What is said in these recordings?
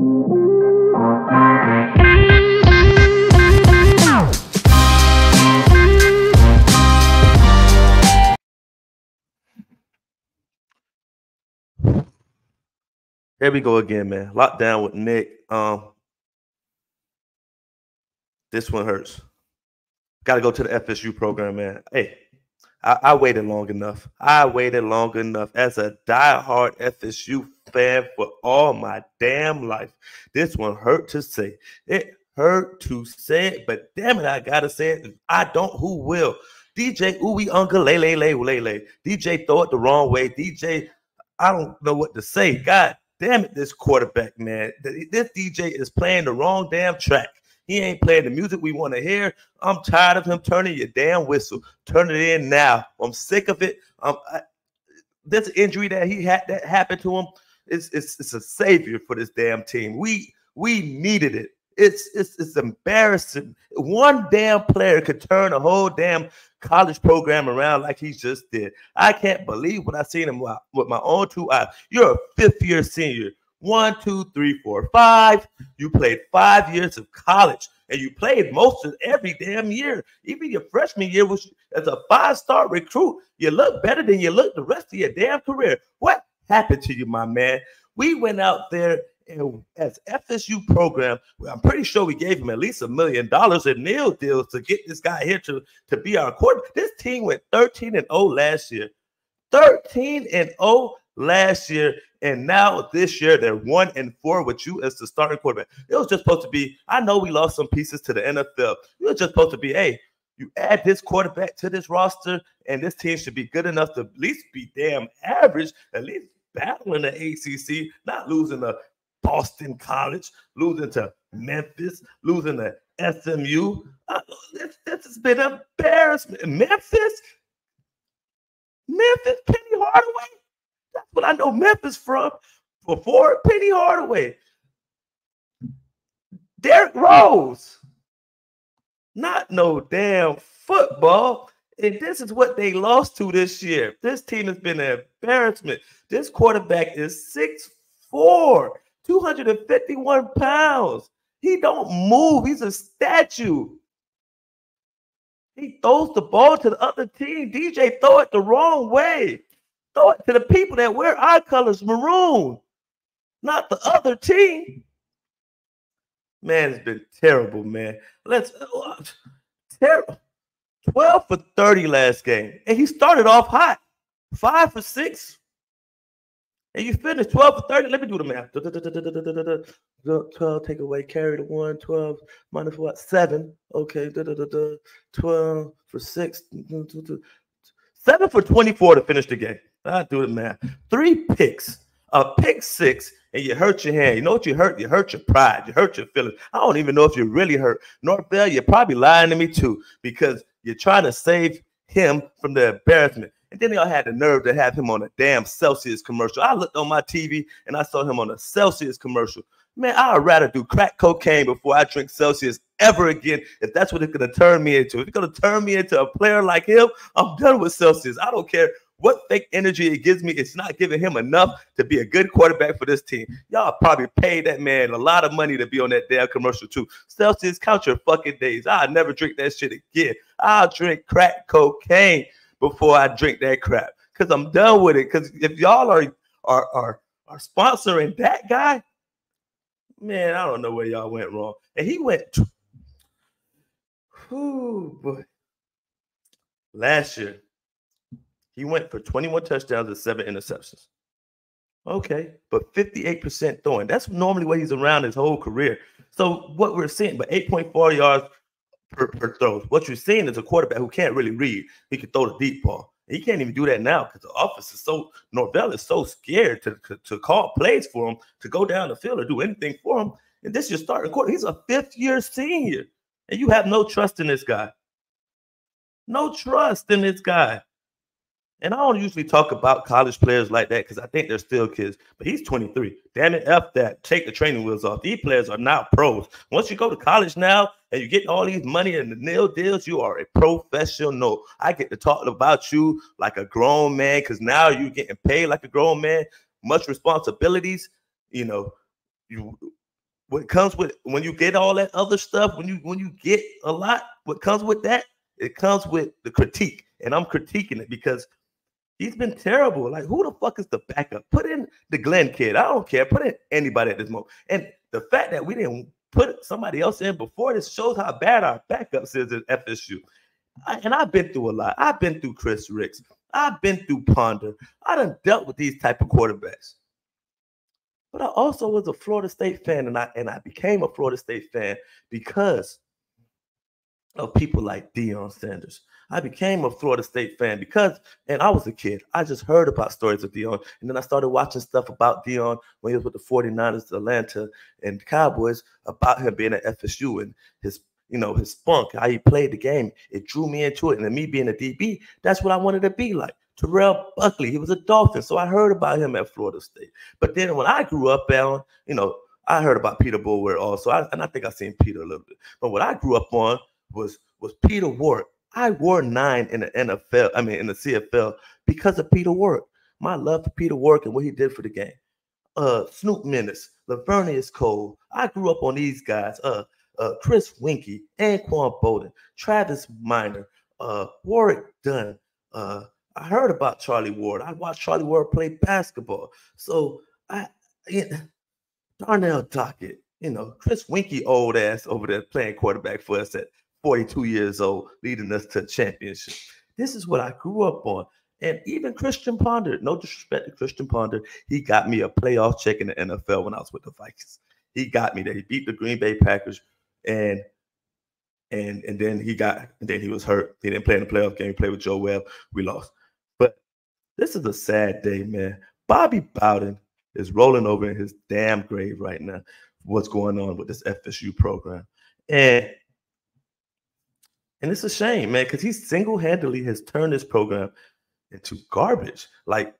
Here we go again, man. Locked down with Nick. This one hurts. Got to go to the FSU program, man. Hey, I waited long enough. I waited long enough as a diehard FSU fan for all my damn life. This one hurt to say. It hurt to say it, but damn it, I gotta say it. If I don't, who will? DJ Uiagalelei. DJ throw it the wrong way. DJ, I don't know what to say. God damn it, this quarterback, man. This DJ is playing the wrong damn track. He ain't playing the music we want to hear. I'm tired of him turning your damn whistle. Turn it in now. I'm sick of it. This injury that he had that happened to him, it's a savior for this damn team. We needed it. It's embarrassing. One damn player could turn a whole damn college program around like he just did. I can't believe what I seen him with my own two eyes. You're a fifth-year senior. 1, 2, 3, 4, 5. You played 5 years of college, and you played most of every damn year. Even your freshman year was as a 5-star recruit. You look better than you look the rest of your damn career. What happened to you, my man? We went out there and as FSU program, I'm pretty sure we gave him at least $1 million in nil deals to get this guy here to be our quarterback. This team went 13-0 last year. 13-0 last year. And now this year they're 1-4 with you as the starting quarterback. It was just supposed to be, I know we lost some pieces to the NFL. It was just supposed to be, hey, you add this quarterback to this roster, and this team should be good enough to at least be damn average, at least battling the ACC, not losing to Boston College, losing to Memphis, losing to SMU. This has been an embarrassment. Memphis, Penny Hardaway. That's what I know Memphis from. Before Penny Hardaway. Derrick Rose. Not no damn football. And this is what they lost to this year. This team has been an embarrassment. This quarterback is 6'4", 251 pounds. He don't move. He's a statue. He throws the ball to the other team. DJ throw it the wrong way. Throw it to the people that wear our colors, maroon, not the other team. Man, it's been terrible, man. Terrible. 12 for 30 last game. And he started off hot. 5 for 6. And you finished 12 for 30. Let me do the math. 12, take away, carry the 1, 12 minus what? 7. Okay. 12 for 6. 7 for 24 to finish the game. I do the math. 3 picks. A pick 6, and you hurt your hand. You know what you hurt? You hurt your pride. You hurt your feelings. I don't even know if you really hurt. Norvell, you're probably lying to me too, because you're trying to save him from the embarrassment. And then y'all had the nerve to have him on a damn Celsius commercial. I looked on my TV, and I saw him on a Celsius commercial. Man, I'd rather do crack cocaine before I drink Celsius ever again, if that's what it's going to turn me into. If it's going to turn me into a player like him, I'm done with Celsius. I don't care what fake energy it gives me. It's not giving him enough to be a good quarterback for this team. Y'all probably paid that man a lot of money to be on that damn commercial too. Celsius, count your fucking days. I'll never drink that shit again. I'll drink crack cocaine before I drink that crap, because I'm done with it. Because if y'all are sponsoring that guy, man, I don't know where y'all went wrong. And he went, boy. Last year, he went for 21 touchdowns and 7 interceptions. Okay, but 58% throwing. That's normally what he's around his whole career. So what we're seeing, but 8.4 yards per throw. What you're seeing is a quarterback who can't really read. He can throw the deep ball. He can't even do that now because the offense is Norvell is so scared to call plays for him, to go down the field or do anything for him. And this is your starting quarter. He's a 5th-year senior, and you have no trust in this guy. No trust in this guy. And I don't usually talk about college players like that because I think they're still kids. But he's 23. Damn it, F that. Take the training wheels off. These players are now pros. Once you go to college now and you're getting all these money and the nil deals, you are a professional. I get to talk about you like a grown man because now you're getting paid like a grown man. Much responsibilities. You know, what comes with when you get all that other stuff, when you get a lot, what comes with that, it comes with the critique. And I'm critiquing it because he's been terrible. Like, who the fuck is the backup? Put in the Glenn kid. I don't care. Put in anybody at this moment. And the fact that we didn't put somebody else in before this shows how bad our backups is at FSU. And I've been through a lot. I've been through Chris Ricks. I've been through Ponder. I done dealt with these type of quarterbacks. But I also was a Florida State fan, and I became a Florida State fan because of people like Deion Sanders. I became a Florida State fan because, and I was a kid, I just heard about stories of Deion, and then I started watching stuff about Deion when he was with the 49ers, Atlanta, and Cowboys, about him being at FSU and his spunk, how he played the game. It drew me into it, and then me being a DB, that's what I wanted to be like. Terrell Buckley, he was a Dolphin, so I heard about him at Florida State. But then when I grew up, Alan, I heard about Peter Boulware also, and I think I seen Peter a little bit. But what I grew up on was Peter Warrick. I wore 9 in the NFL, in the CFL, because of Peter Warrick. My love for Peter Warrick and what he did for the game. Snoop Menace, Lavernius Cole. I grew up on these guys. Chris Winkie, Anquan Bolden, Travis Minor, Warrick Dunn. I heard about Charlie Ward. I watched Charlie Ward play basketball. So Darnell Dockett, Chris Winkie, old ass over there playing quarterback for us at 42 years old, leading us to a championship. This is what I grew up on. And even Christian Ponder, no disrespect to Christian Ponder, he got me a playoff check in the NFL when I was with the Vikings. He got me there. He beat the Green Bay Packers, and then he was hurt. He didn't play in the playoff game. He played with Joe Webb. We lost. But this is a sad day, man. Bobby Bowden is rolling over in his damn grave right now. What's going on with this FSU program? And it's a shame, man, because he single-handedly has turned this program into garbage. Like,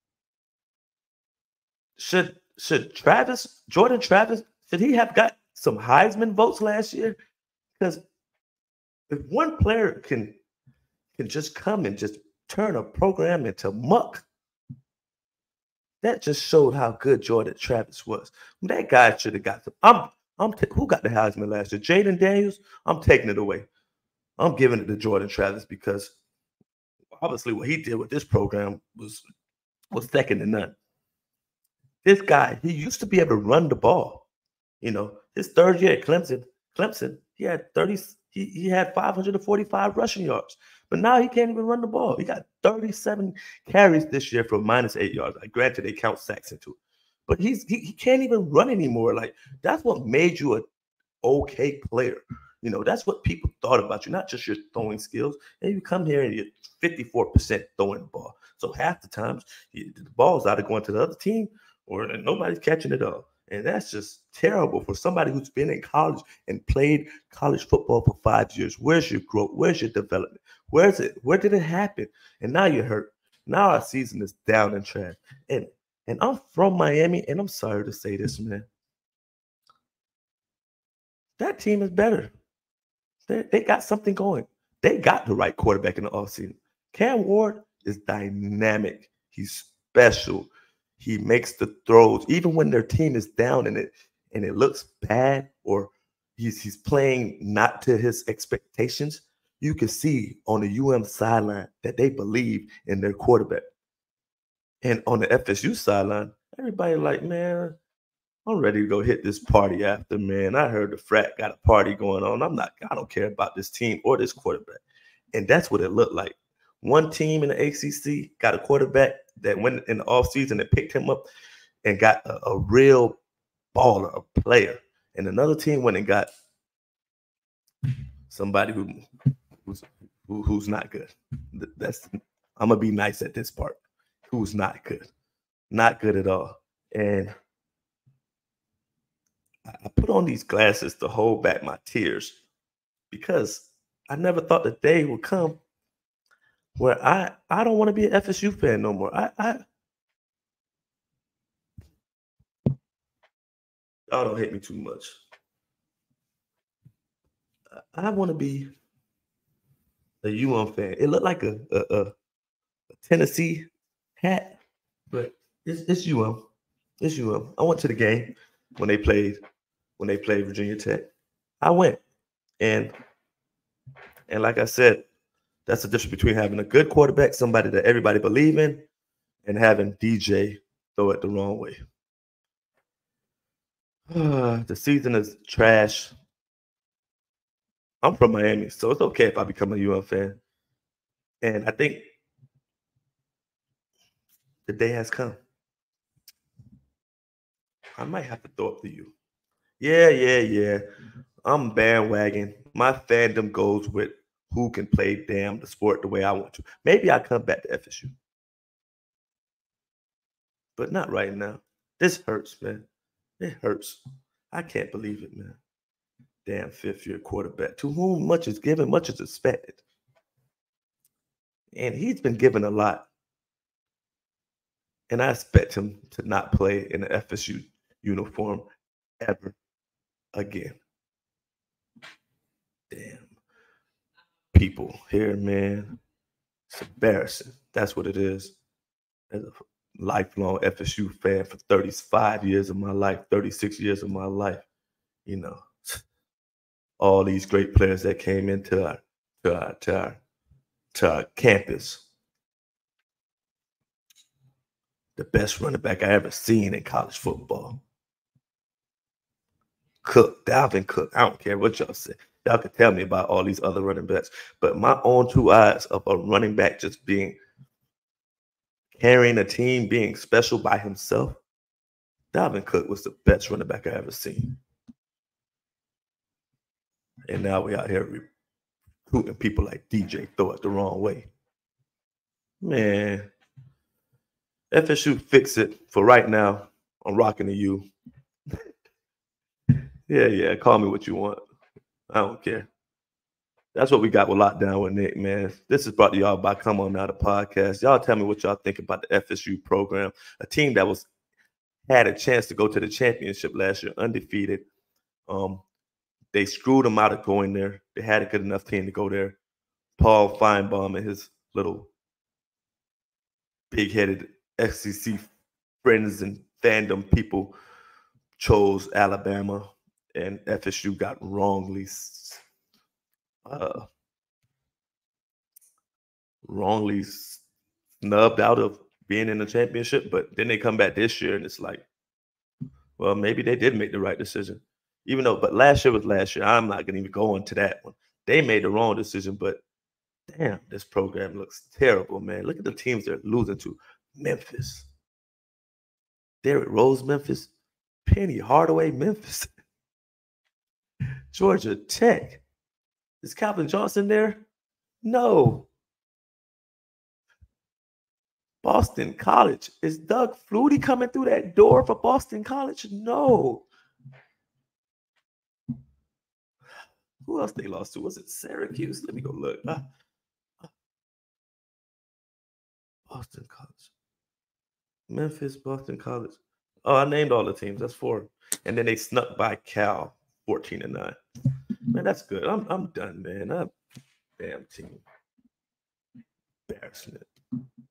should Jordan Travis, should he have got some Heisman votes last year? Because if one player can just come and just turn a program into muck, that just showed how good Jordan Travis was. That guy should have got some. Who got the Heisman last year? Jaden Daniels? I'm taking it away. I'm giving it to Jordan Travis because obviously what he did with this program was second to none. This guy, he used to be able to run the ball. His third year at Clemson, he had 30. He had 545 rushing yards, but now he can't even run the ball. He got 37 carries this year for -8 yards. Like, granted, they count sacks into it, but he can't even run anymore. Like, that's what made you an okay player. That's what people thought about you, not just your throwing skills. And you come here and you're 54% throwing the ball. So half the times the ball's either going to the other team or nobody's catching it all. And that's just terrible for somebody who's been in college and played college football for 5 years. Where's your growth? Where's your development? Where did it happen? And now you're hurt. Now our season is down and trash. And I'm from Miami, and I'm sorry to say this, man. That team is better. They got something going. They got the right quarterback in the offseason. Cam Ward is dynamic. He's special. He makes the throws, even when their team is down and it looks bad, or he's playing not to his expectations. You can see on the UM sideline that they believe in their quarterback. And on the FSU sideline, everybody like, man, I'm ready to go hit this party after, man. I heard the frat got a party going on. I don't care about this team or this quarterback. And that's what it looked like. One team in the ACC got a quarterback that went in the offseason and picked him up and got a real baller, a player. And another team went and got somebody who's not good. I'm gonna be nice at this part. Who's not good. Not good at all. And I put on these glasses to hold back my tears because I never thought the day would come where I don't want to be an FSU fan no more. Y'all don't hate me too much. I want to be a UM fan. It looked like a Tennessee hat, but it's UM. It's UM. I went to the game when they played when they played Virginia Tech. I went. And like I said, that's the difference between having a good quarterback, somebody that everybody believe in, and having DJ throw it the wrong way. The season is trash. I'm from Miami, so it's okay if I become a UM fan. And I think the day has come. I might have to throw up to you. Yeah. I'm bandwagon. My fandom goes with who can play the sport the way I want to. Maybe I come back to FSU. But not right now. This hurts, man. It hurts. I can't believe it, man. Damn fifth-year quarterback. To whom much is given, much is expected. And he's been given a lot. And I expect him to not play in the FSU uniform ever again. Damn. People here, man. It's embarrassing. That's what it is. As a lifelong FSU fan for 35 years of my life, 36 years of my life, you know, all these great players that came into our campus. The best running back I ever seen in college football. Cook, Dalvin Cook. I don't care what y'all say. Y'all can tell me about all these other running backs. But my own two eyes of a running back just carrying a team, being special by himself, Dalvin Cook was the best running back I ever seen. And now we out here recruiting people like DJ throw it the wrong way. Man, FSU fix it for right now. I'm rocking to you. Yeah. Call me what you want. I don't care. That's what we got with Lockdown with Nick, man. This is brought to y'all by Come On Now, the podcast. Y'all tell me what y'all think about the FSU program, a team that had a chance to go to the championship last year, undefeated. They screwed them out of going there. They had a good enough team to go there. Paul Feinbaum and his little big-headed SEC friends and fandom people chose Alabama, and FSU got wrongly snubbed out of being in the championship. But then they come back this year, and it's like, well, maybe they did make the right decision. But last year was last year. I'm not going to even go into that one. They made the wrong decision, but damn, this program looks terrible, man. Look at the teams they're losing to. Memphis. Derrick Rose, Memphis. Penny Hardaway, Memphis. Georgia Tech. Is Calvin Johnson there? No. Boston College. Is Doug Flutie coming through that door for Boston College? No. Who else they lost to? Was it Syracuse? Let me go look. Boston College. Memphis, Boston College. Oh, I named all the teams. That's 4. And then they snuck by Cal, 14-9. Man, that's good. I'm done, man. Damn team. Embarrassment.